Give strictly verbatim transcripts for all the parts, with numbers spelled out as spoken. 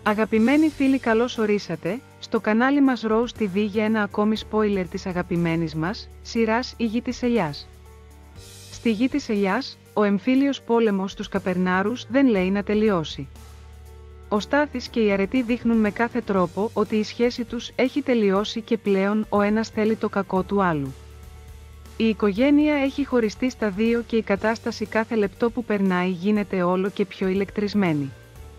Αγαπημένοι φίλοι, καλώς ορίσατε στο κανάλι μας Rose τι βι για ένα ακόμη spoiler της αγαπημένης μας σειράς «Η Γη της Ελιάς». Στη Γη της Ελιάς, ο εμφύλιος πόλεμος στους Καπερνάρους δεν λέει να τελειώσει. Ο Στάθης και η Αρετή δείχνουν με κάθε τρόπο ότι η σχέση τους έχει τελειώσει και πλέον ο ένας θέλει το κακό του άλλου. Η οικογένεια έχει χωριστεί στα δύο και η κατάσταση κάθε λεπτό που περνάει γίνεται όλο και πιο ηλεκτρισμένη.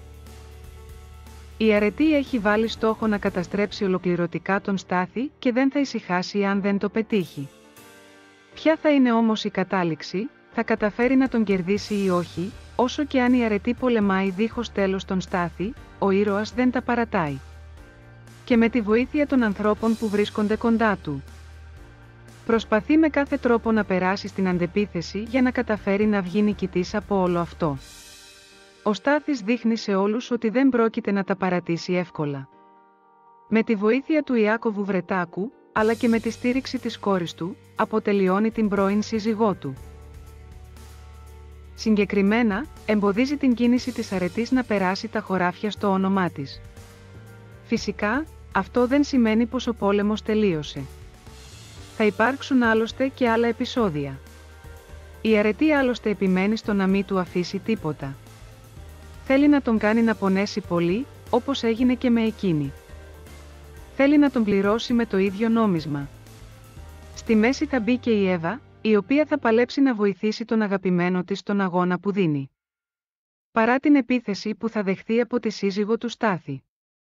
Η Αρετή έχει βάλει στόχο να καταστρέψει ολοκληρωτικά τον Στάθη και δεν θα ησυχάσει αν δεν το πετύχει. Ποια θα είναι όμως η κατάληξη, θα καταφέρει να τον κερδίσει ή όχι? Όσο και αν η Αρετή πολεμάει δίχως τέλος τον Στάθη, ο ήρωας δεν τα παρατάει. Και με τη βοήθεια των ανθρώπων που βρίσκονται κοντά του, προσπαθεί με κάθε τρόπο να περάσει στην αντεπίθεση για να καταφέρει να βγει νικητής από όλο αυτό. Ο Στάθης δείχνει σε όλους ότι δεν πρόκειται να τα παρατήσει εύκολα. Με τη βοήθεια του Ιάκωβου Βρετάκου, αλλά και με τη στήριξη της κόρης του, αποτελειώνει την πρώην σύζυγό του. Συγκεκριμένα, εμποδίζει την κίνηση της Αρετής να περάσει τα χωράφια στο όνομά της. Φυσικά, αυτό δεν σημαίνει πως ο πόλεμος τελείωσε. Θα υπάρξουν άλλωστε και άλλα επεισόδια. Η Αρετή άλλωστε επιμένει στο να μην του αφήσει τίποτα. Θέλει να τον κάνει να πονέσει πολύ, όπως έγινε και με εκείνη. Θέλει να τον πληρώσει με το ίδιο νόμισμα. Στη μέση θα μπει και η Εύα, η οποία θα παλέψει να βοηθήσει τον αγαπημένο της στον αγώνα που δίνει. Παρά την επίθεση που θα δεχθεί από τη σύζυγο του Στάθη.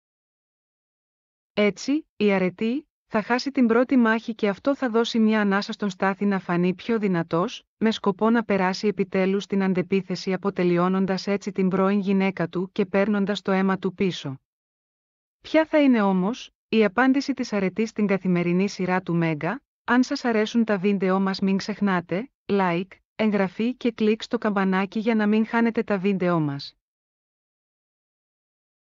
Έτσι, η Αρετή θα χάσει την πρώτη μάχη και αυτό θα δώσει μια ανάσα στον Στάθη να φανεί πιο δυνατός, με σκοπό να περάσει επιτέλους την αντεπίθεση, αποτελειώνοντας έτσι την πρώην γυναίκα του και παίρνοντας το αίμα του πίσω. Ποια θα είναι όμως η απάντηση της Αρετής στην καθημερινή σειρά του Μέγκα? Αν σας αρέσουν τα βίντεο μας, μην ξεχνάτε like, εγγραφή και κλικ στο καμπανάκι για να μην χάνετε τα βίντεο μας.